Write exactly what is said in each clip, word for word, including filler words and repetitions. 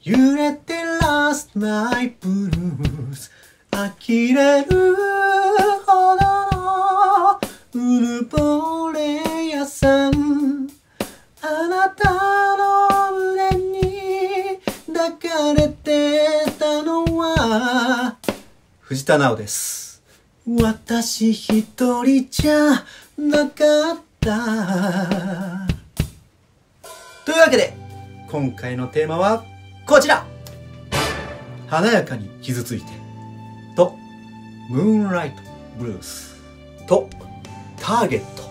揺れてラストナイトブルース呆れるほどのうぬぼれ屋さんあなたの胸に抱かれてたのは藤田直です。私一人じゃなかったというわけで今回のテーマはこちら、華やかに傷ついてとムーンライトブルースとターゲット。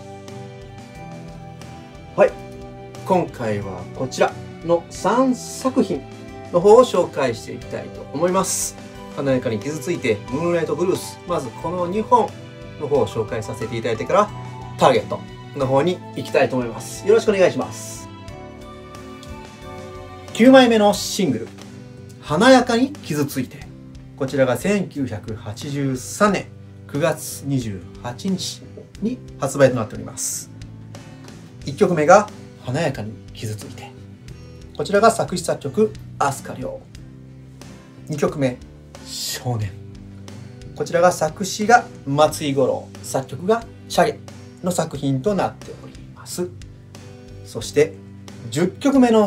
はい、今回はこちらのさんさく品の方を紹介していきたいと思います。華やかに傷ついてムーンライトブルース、まずこのにほんの方を紹介させていただいてからターゲットの方に行きたいと思います。よろしくお願いします。きゅうまいめのシングル「華やかに傷ついて」、こちらがせんきゅうひゃくはちじゅうさんねんくがつにじゅうはちにちに発売となっております。いっきょくめが「華やかに傷ついて」、こちらが作詞作曲飛鳥涼。にきょくめ「少年」、こちらが作詞が松井五郎、作曲がチャゲの作品となっております。そしてじゅっきょくめの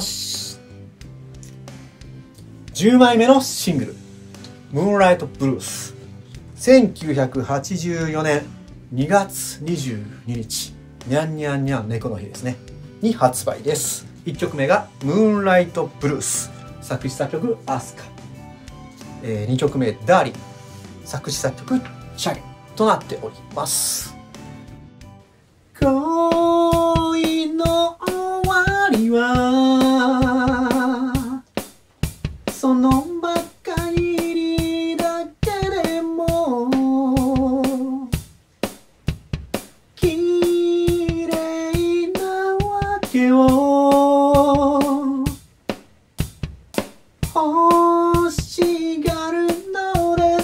じゅうまいめのシングル「ムーンライトブルース」、せんきゅうひゃくはちじゅうよねんにがつにじゅうににち、にゃんにゃんにゃん猫の日ですねに発売です。いっきょくめが「ムーンライトブルース」、作詞作曲飛鳥、えー、にきょくめ「ダーリン」、作詞作曲チャゲとなっております。恋の終わりはそのばかりだけでも綺麗なわけを欲しがるのです。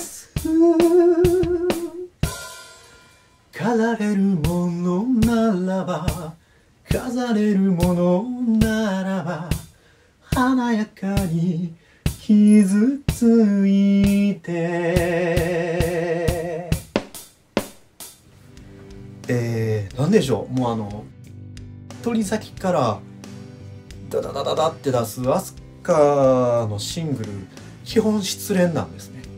飾れるものならば飾れるものならば華やかに傷ついて、えー、なんでしょう、もうあの取り先からダダダダダって出す飛鳥のシングル、基本失恋なんですね。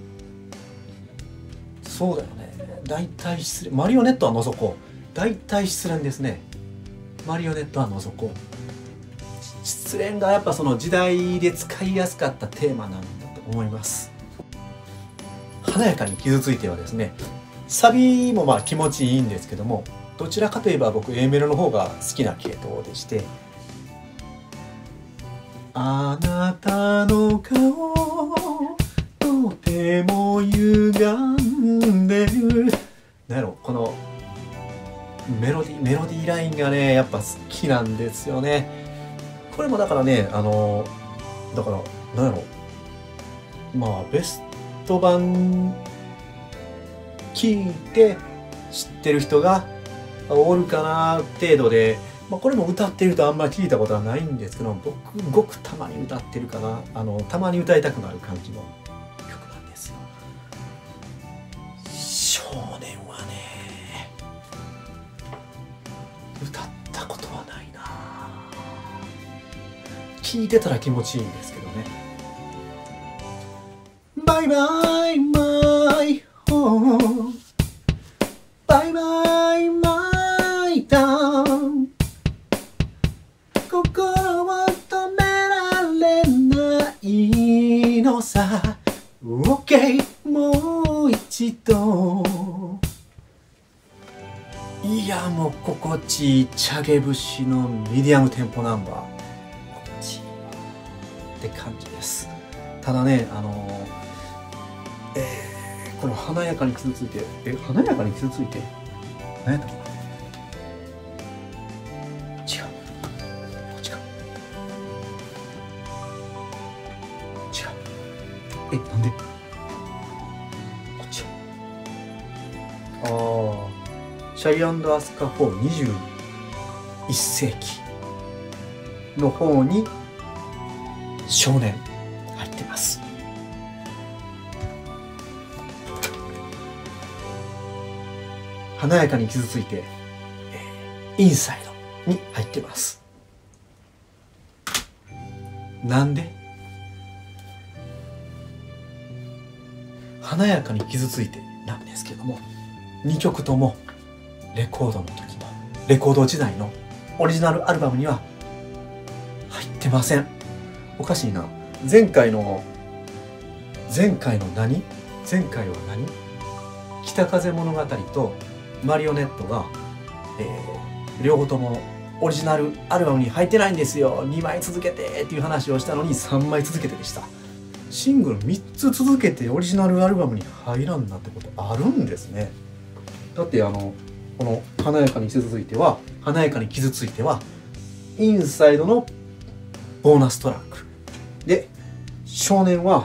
そうだよね、大体失恋、マリオネットは除こう、大体失恋ですね。マリオネットは除こう、失恋がやっぱその時代で使いやすかったテーマなんだと思います。華やかに傷ついてはですね、サビもまあ気持ちいいんですけども、どちらかといえば僕 A メロの方が好きな系統でして、あなたの顔とても歪んでる、なんやろ、このメロディメロディーラインがねやっぱ好きなんですよね。これもだからね、あのだからなんやろ、まあベスト版聞いて知ってる人がおるかな程度で、まあ、これも歌ってる人あんまり聞いたことはないんですけど、僕ごくたまに歌ってるかな、あのたまに歌いたくなる感じの曲なんですよ。少年はね歌ったことはないな。聞いてたら気持ちいいんですけどね。バイバイマイホーム、バイバイマイタウン、心を止められないのさ OK もう一度。いやもう心地いいチャゲ節のミディアムテンポナンバー、心地いいって感じです。ただね、あのー、えー、この華やかに傷ついて、え華やかに傷ついて何やったかな、違う、こっちか、違う、えなんでこっち、ああシャイアンドアスカフォーにじゅういっせいきの方に少年あます。華やかに傷ついて、えー、インサイドに入ってます。なんで華やかに傷ついてなんですけども、にきょくともレコードの時のレコード時代のオリジナルアルバムには入ってません。おかしいな。前回の前回の何前回は何北風物語とマリオネットが、えー、両方ともオリジナルアルバムに入ってないんですよ、にまい続けてっていう話をしたのにさんまい続けてでした。シングルみっつ続けてオリジナルアルバムに入らんなってことあるんですね。だってあのこの華やかに傷ついては華やかに傷ついてはインサイドのボーナストラックで、少年は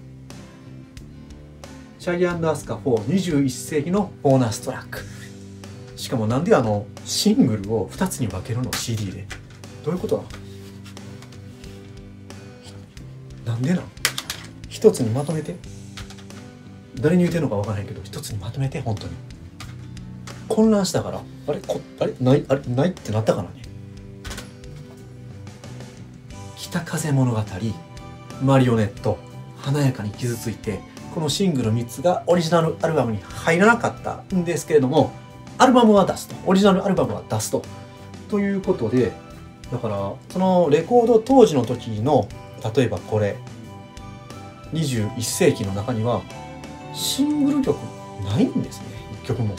シャギー&アスカフォーにじゅういっせいきのボーナストラック。しかもなんであのシングルをふたつに分けるの シーディー で、どういうことだ。なんでなんひとつにまとめて、誰に言うてんのか分からへんけどひとつにまとめて。本当に混乱したから、あれこあれないあれないってなったからね。北風物語、マリオネット、華やかに傷ついて、このシングルみっつがオリジナルアルバムに入らなかったんですけれども、アルバムは出すと、オリジナルアルバムは出すとということで、だからそのレコード当時の時の、例えばこれにじゅういっせいきの中にはシングル曲ないんですね。いっきょくも。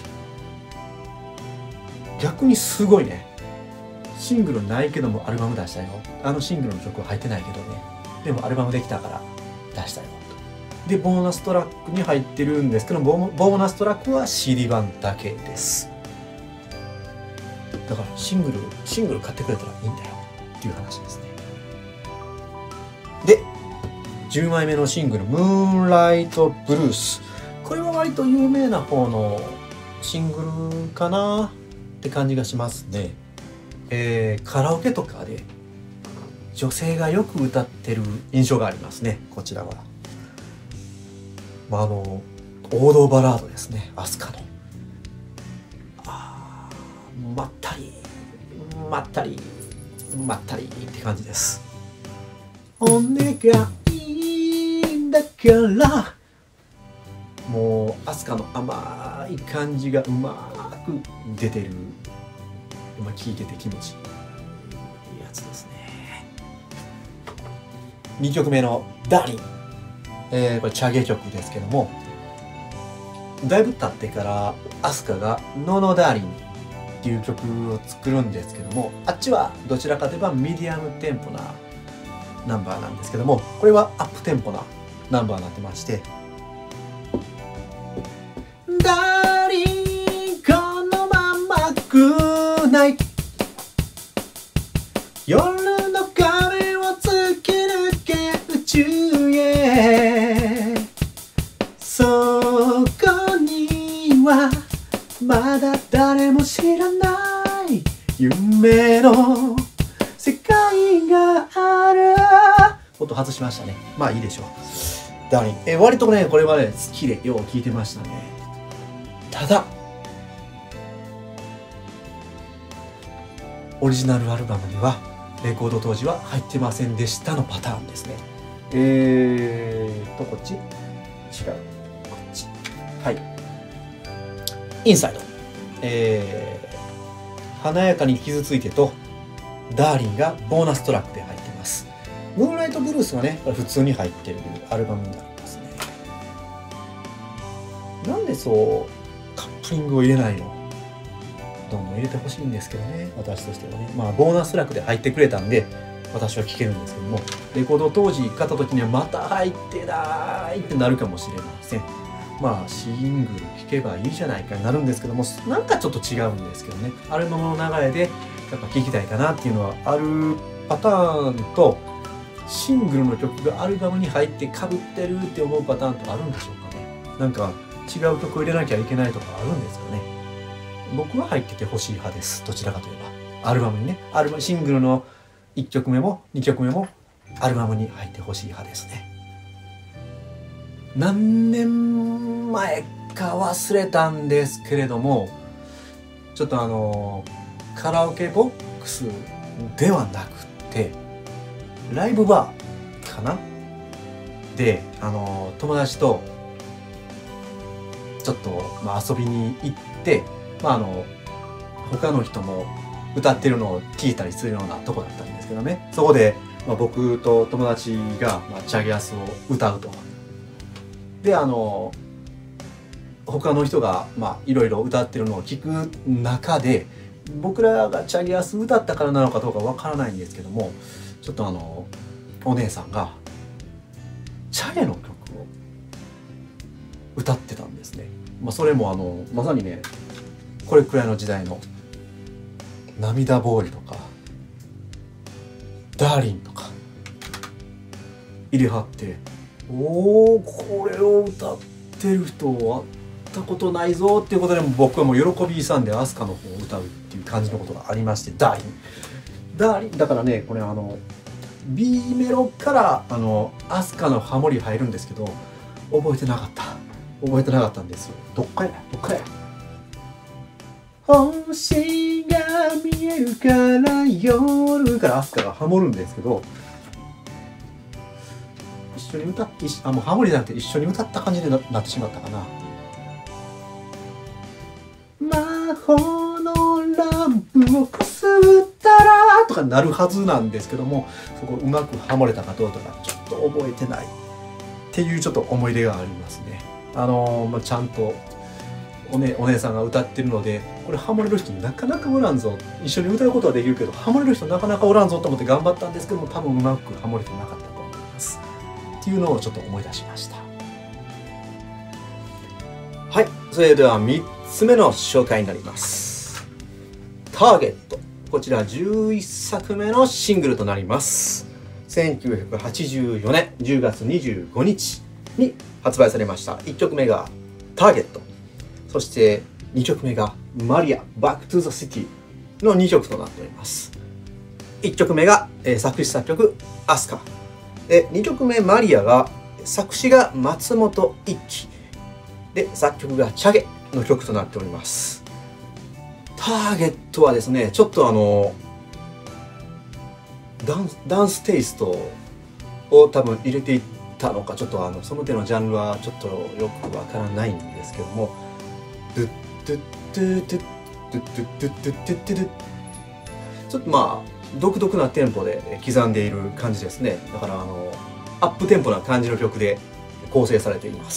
逆にすごいね。シングルないけどもアルバム出したよ。あのシングルの曲は入ってないけどね、でもアルバムできたから出したよ。でボーナストラックに入ってるんですけど、ボーナストラックは シーディー 版だけです。だからシングルシングル買ってくれたらいいんだよっていう話ですね。でじゅうまいめのシングル「ムーンライトブルース」、これは割と有名な方のシングルかなって感じがしますね。えー、カラオケとかで女性がよく歌ってる印象がありますね、こちらは。まあ、あの王道バラードですね、アスカの。あまったりまったりまったりって感じです。お願いだからもうアスカの甘い感じがうまく出てる。今聴いてて気持ちいいやつですね。にきょくめの「ダーリン」、えー、これチャゲ曲ですけども、だいぶ経ってからアスカが「ノーノーダーリン」っていう曲を作るんですけども、あっちはどちらかといえばミディアムテンポなナンバーなんですけども、これはアップテンポなナンバーになってまして、ダーリンこのままグナイト、夜の壁を突き抜け宇宙へ、そこにはまだ誰も知らない夢の世界がある。音外しましたね。まあいいでしょう。ダーリン、え割とねこれはね好きでよう聴いてましたね。ただオリジナルアルバムにはレコード当時は入ってませんでしたのパターンですね。えーとこっち違うこっち、はいインサイド、えー、華やかに傷ついてとダーリンがボーナストラックで入ってます。ムーンライトブルースがね普通に入ってるアルバムになりますね。なんでそうカップリングを入れないの、どんどん入れてほしいんですけどね、私としてはね。まあボーナストラックで入ってくれたんで私は聴けるんですけども、レコード当時買った時にはまた入ってないってなるかもしれません。まあシングル聴けばいいじゃないかになるんですけども、なんかちょっと違うんですけどね、アルバムの流れでやっぱ聴きたいかなっていうのはあるパターンと、シングルの曲がアルバムに入ってかぶってるって思うパターンとあるんでしょうかね。なんか違う曲を入れなきゃいけないとかあるんですかね。僕は入っててほしい派です。どちらかといえばアルバムにね、アルバムシングルのいっきょくめもにきょくめもアルバムに入ってほしい派ですね。 何年前か忘れたんですけれども、ちょっとあのカラオケボックスではなくてライブバーかなで、あの友達とちょっと、まあ、遊びに行って、まあ、あの他の人も歌ってるのを聞いたりするようなとこだったんですけどね、そこで、まあ、僕と友達が、まあ、チャゲアスを歌うと。であの他の人がまあいろいろ歌ってるのを聞く中で、僕らがチャゲアス歌ったからなのかどうかわからないんですけども、ちょっとあのお姉さんがチャゲの曲を歌ってたんですね。まあ、それもあのまさにね、これくらいの時代の涙ボーイとかダーリンとか入れはって、おおこれを歌ってる人会ったことないぞっていうことで、も僕はもう喜び勇んでアスカの方を歌うっていう感じのことがありまして、ダーリンダーリンだからね、これあの B メロからあのアスカのハモリ入るんですけど、覚えてなかった覚えてなかったんですよ。どっかやどっかや星が見えるから夜からアスカがハモるんですけど、一緒に歌ってあもうハモリじゃなくて一緒に歌った感じで な, なってしまったかな。魔法のランプをくすぐったらとかなるはずなんですけども、そこうまくハモれたかどうとかちょっと覚えてないっていうちょっと思い出がありますね。あのーまあ、ちゃんとお,、ね、お姉さんが歌ってるので、これハモれる人なかなかおらんぞ、一緒に歌うことはできるけどハモれる人なかなかおらんぞと思って頑張ったんですけども、多分うまくハモれてなかったと思いますっていうのをちょっと思い出しました。はい、それではみっつめの紹介になります。ターゲット、こちらじゅういっさくめのシングルとなります。せんきゅうひゃくはちじゅうよねんじゅうがつにじゅうごにちに発売されました。いっきょくめがターゲット、そしてにきょくめがマリアバックトゥザシティのにきょくとなっております。いっきょくめが、えー、作詞作曲アスカで、にきょくめマリアが作詞が松本一樹で、作曲がチャゲの曲となっております。ターゲットはですね、ちょっとあのダンス、ダンステイストを多分入れていったのか、ちょっとあのその手のジャンルはちょっとよくわからないんですけども、ドゥッドゥッドゥドゥッドゥッドゥッドゥッドゥッドゥッドゥッ、ちょっとまあ独特なテンポで刻んでいる感じですね。だからあのアップテンポな感じの曲で構成されています。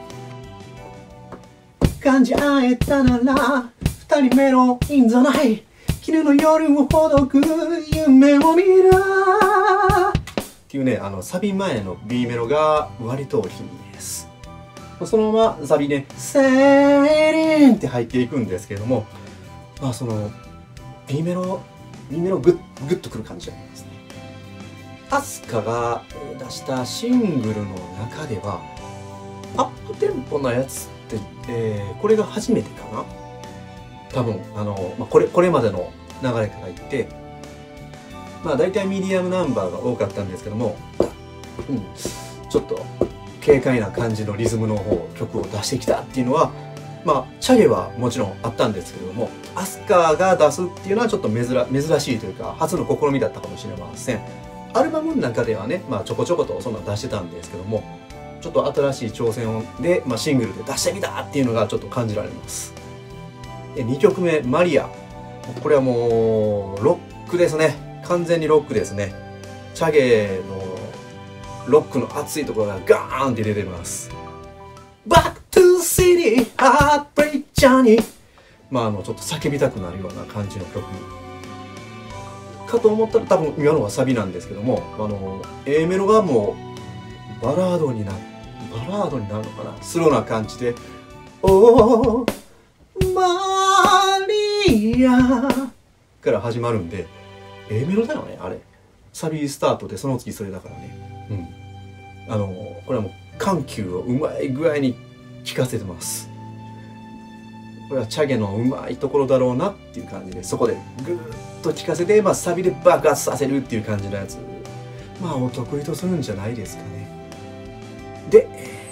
感じ合えたなら二人目のインザナイ、絹の夜をほどく夢を見るっていうね、あのサビ前の B メロが割といいです。そのままサビね、セーリンって入っていくんですけども、まあその B メロ B メログッグッとくる感じがありますね。アスカが出したシングルの中ではアップテンポなやつって、えー、これが初めてかな多分。あの、まあ、これこれまでの流れから言って、まあ大体ミディアムナンバーが多かったんですけども、うん、ちょっと軽快な感じのリズムの方曲を出してきたっていうのは、まあチャゲはもちろんあったんですけれども、アスカが出すっていうのはちょっと珍珍しいというか初の試みだったかもしれません。アルバムの中ではね、まあ、ちょこちょことそんな出してたんですけども、ちょっと新しい挑戦で、まあ、シングルで出してみたっていうのがちょっと感じられます。でにきょくめマリア、これはもうロックですね。完全にロックですね。チャゲのロックの熱いところがガーンって出てます。Back to City Heartbreak Journey、 まああのちょっと叫びたくなるような感じの曲かと思ったら、多分今のはサビなんですけども、あの A メロがもうバラードになるバラードになるのかな、スローな感じで「おーマリア」から始まるんで、 A メロだよねあれ。サビスタートでその次それだからね。うん、あのこれはもう緩急をうまい具合に効かせてます。これはチャゲのうまいところだろうなっていう感じで、そこでグーッと効かせて、まあ、サビで爆発させるっていう感じのやつ、まあお得意とするんじゃないですかね。で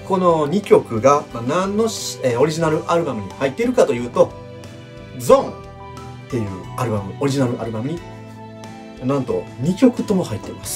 このにきょくが何の、えー、オリジナルアルバムに入っているかというと、ゾーンっていうアルバム、オリジナルアルバムになんとにきょくとも入っています。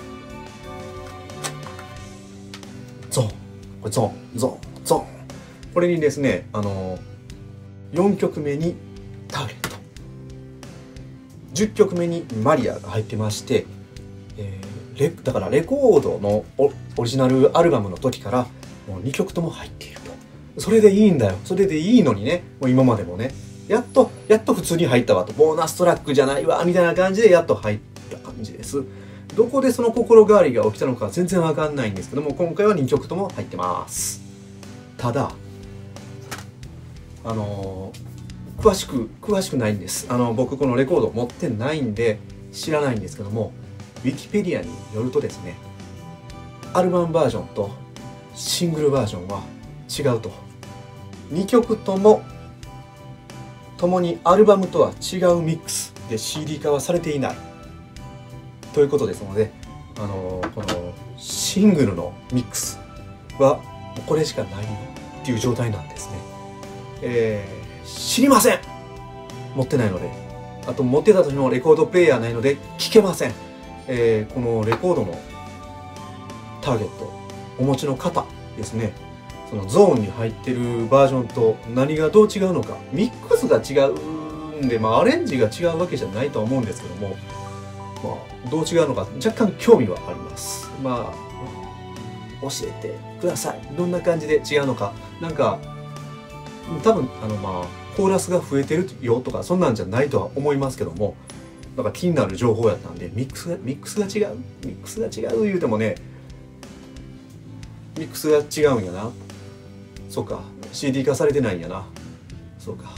ゾーン、これゾーン、ゾーン、ゾーン。これにですね、あのー、よんきょくめにターゲット、じゅっきょくめにマリアが入ってまして、えー、レだからレコードの オ, オリジナルアルバムの時からもうにきょくとも入っていると。それでいいんだよ、それでいいのにね、もう今までもね、やっとやっと普通に入ったわと、ボーナストラックじゃないわみたいな感じでやっと入った感じです。どこでその心変わりが起きたのか全然わかんないんですけども、今回はにきょくとも入ってます。ただあのー、詳しく詳しくないんです。あの僕このレコード持ってないんで知らないんですけども、ウィキペディアによるとですね、アルバムバージョンとシングルバージョンは違うと。にきょくとも共にアルバムとは違うミックスで シーディー 化はされていないということですので、あのー、このシングルのミックスはこれしかないっていう状態なんですね。えー、知りません。持ってないので。あと持ってた時のレコードプレイヤーないので聞けません。えー、このレコードのターゲットお持ちの方ですね、そのゾーンに入ってるバージョンと何がどう違うのか、ミックスが違うんで、まあアレンジが違うわけじゃないとは思うんですけども、まあどう違うのか若干興味はあります。まあ教えてください。どんな感じで違うのか。なんか多分あのまあコーラスが増えてるよとかそんなんじゃないとは思いますけども、なんか気になる情報やったんで、ミックスがミックスが違うミックスが違う言うてもね、ミックスが違うんやな。そうか、 シーディー 化されてないんやな。そうか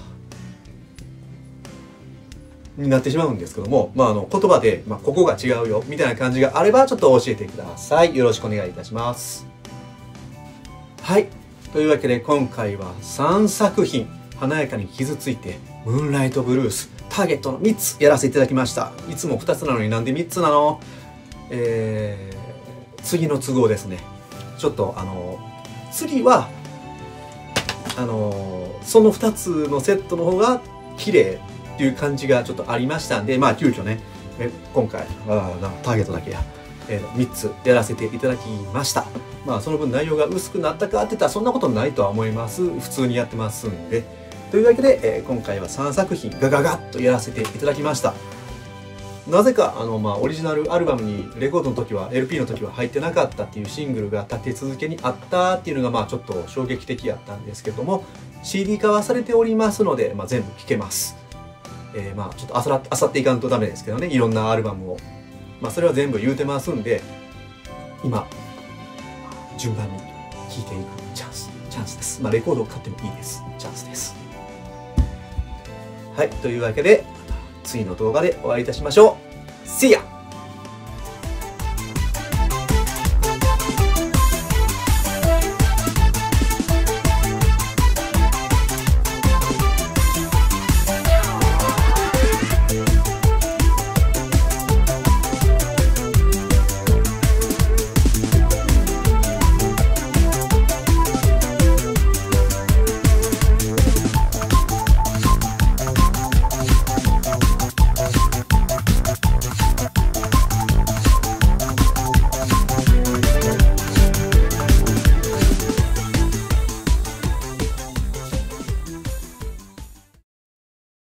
になってしまうんですけども、まああの言葉で、まあ、ここが違うよみたいな感じがあればちょっと教えてください。よろしくお願いいたします。はい、というわけで今回はさんさくひん華やかに傷ついて、ムーンライトブルース、ターゲットのみっつやらせていただきました。いつもふたつなのになんでみっつなの？えー、次の都合ですね。ちょっとあの次はあのそのふたつのセットの方が綺麗っていう感じがちょっとありましたんで、まあ急遽ね今回あターゲットだけや、えー、みっつやらせていただきました。まあその分内容が薄くなったかって言ったらそんなことないとは思います。普通にやってますんで。というわけで、えー、今回はさんさくひんガガガッとやらせていただきました。なぜかあの、まあ、オリジナルアルバムにレコードの時は エルピー の時は入ってなかったっていうシングルが立て続けにあったっていうのがまあちょっと衝撃的やったんですけども、 シーディー 化はされておりますので、まあ、全部聴けます。えー、まあちょっとあさらあさっていかんとダメですけどね、いろんなアルバムを、まあ、それは全部言うてますんで、今順番に聴いていくチャンスチャンスです。まあレコードを買ってもいいです。チャンスです。はい、というわけでまた次の動画でお会いいたしましょう。See ya!